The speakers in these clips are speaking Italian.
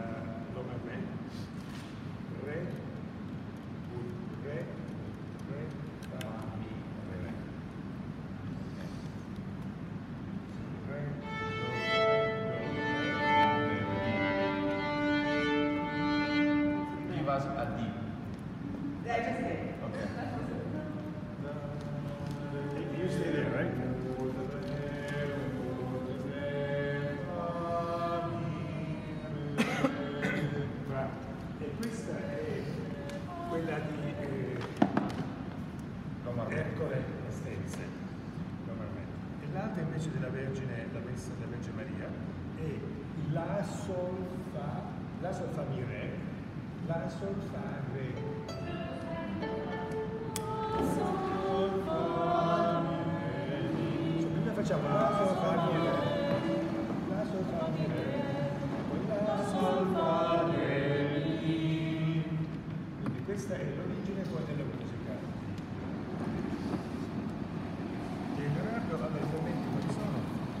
Do per me, Re, Re, Re, Fa, Mi, Re. Re, Give us a D. Okay. You stay there, right? E questa è quella di Ercole Estense, e l'altra invece della Vergine, la Messa della Vergine Maria, è il La Sol Fa Mi Re, La Sol Fa Re. Prima facciamo La Sol Fa Mi Re, La Sol Fa Mi Re, poi La Sol Fa Re Mi. Quindi questa è l'origine poi della musica. E Leonardo ha dei commenti, quali sono?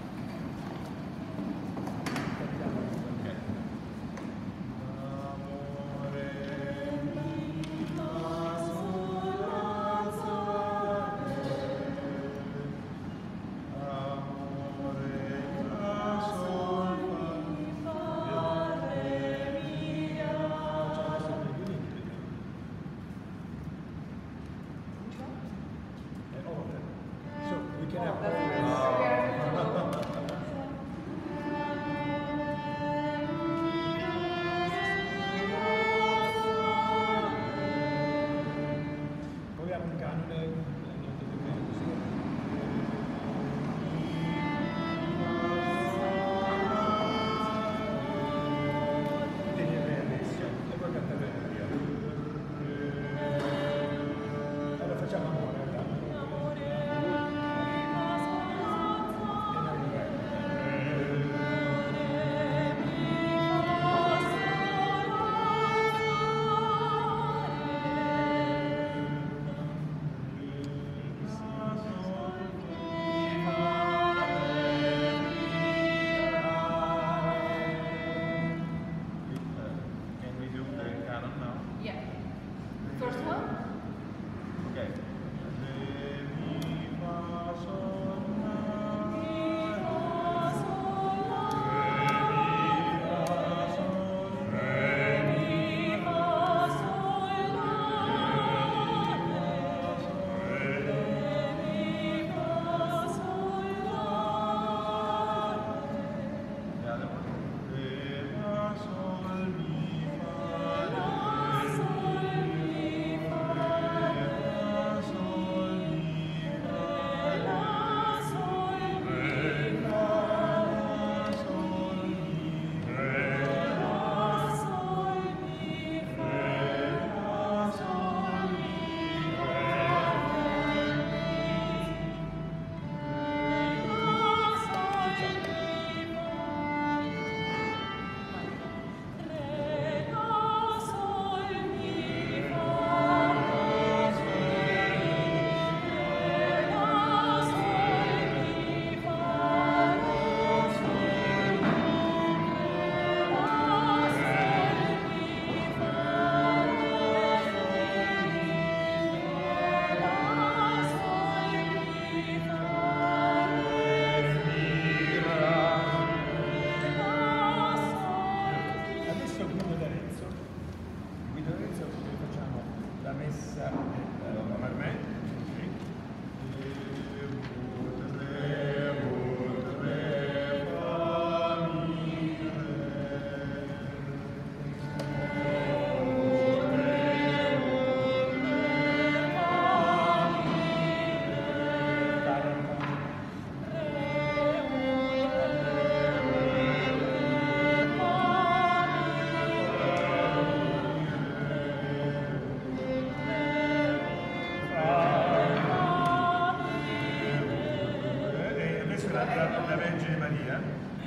la Vergine Maria.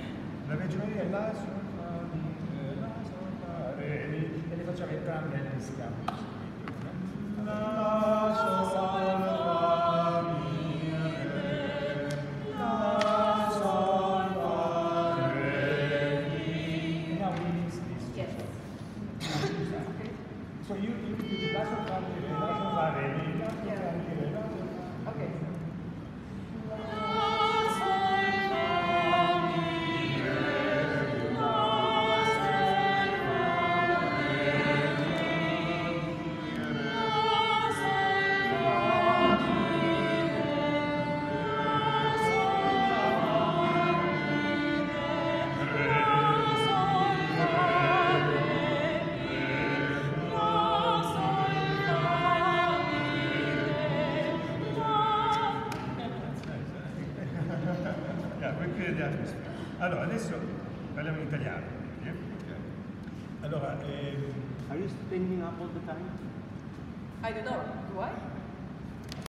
La Vergine Maria è la Sol Fa Mi, la Sol Fa Re Mi, e le facciamo entrambe negli scambi. La Sol Fa Mi Re, la Sol Fa Re Mi. Now we mix this. Yes. create the atmosphere. Allora, adesso parliamo in italiano. Allora, Are you standing up all the time? I don't know. Do I?